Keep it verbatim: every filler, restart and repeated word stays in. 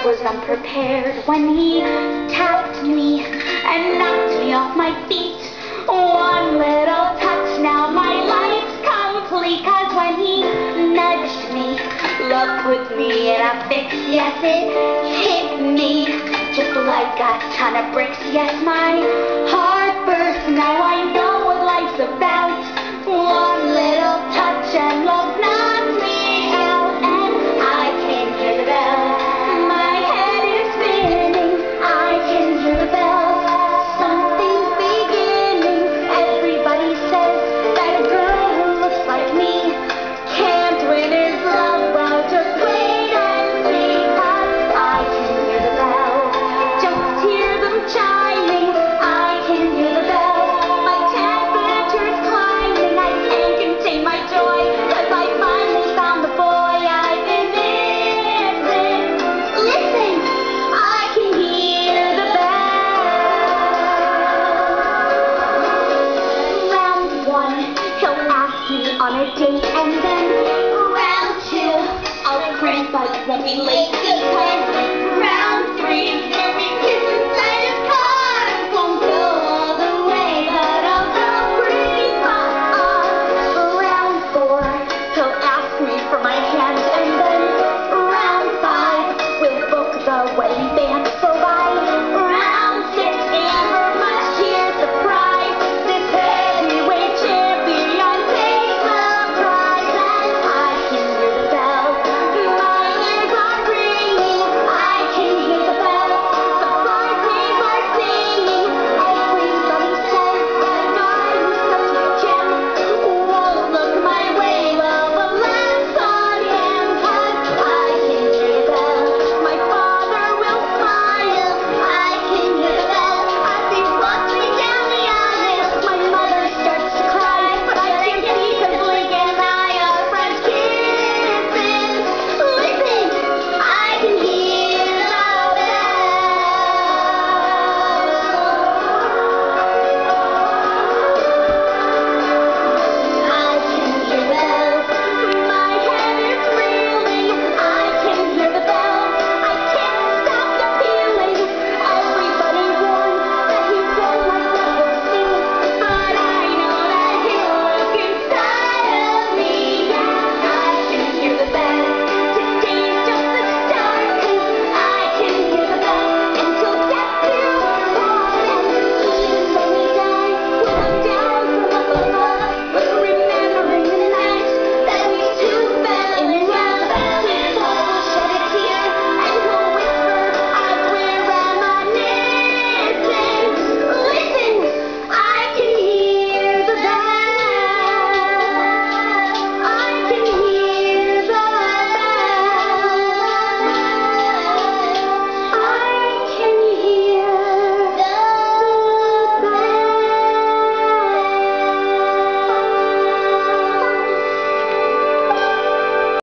was unprepared when he tapped me and knocked me off my feet. One little touch, now my life's complete. Cause when he nudged me, love put me in a fix. Yes, it hit me just like a ton of bricks. Yes, my heart burst. Now I know what life's about. One little touch and love knocked me out, and I can hear the bell. My head is spinning. I can hear the bell. Something's beginning. Everybody says that a girl who looks like me can't win his love. Well, just wait and see, 'cause I can hear the bell. Just hear them chiming. I can hear the bell. My temperature's climbing. I can't contain my joy, 'cause I finally found the boy I've been missing. Listen, I can hear the bell. Round one, he'll ask me on a date, and then round two, I'll crank but won't be late, because round three, there'll be kisses inside his car. Won't go all the way, but I'll go pretty far. Round four, he'll ask me for my hand, and then round five, we'll book the way.